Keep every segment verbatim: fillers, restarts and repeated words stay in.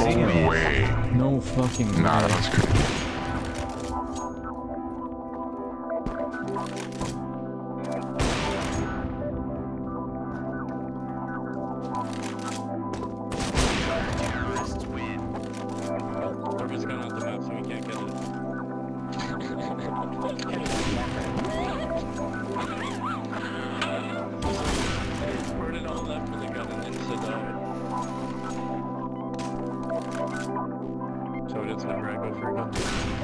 No way. No fucking way. Nah, that was crazy. Whoever's gone off the map so we can't get it. Put it all left for the gun and then to die. So it is never I go for a gun.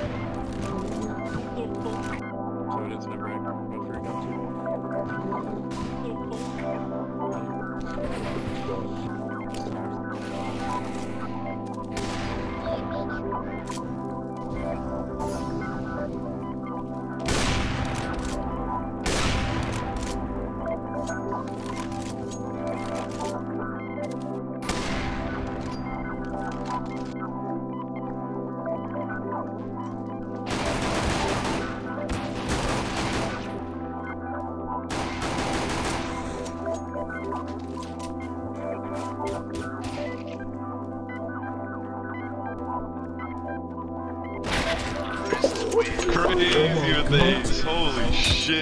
So it is never I go for a gun Crazy with these, holy shit.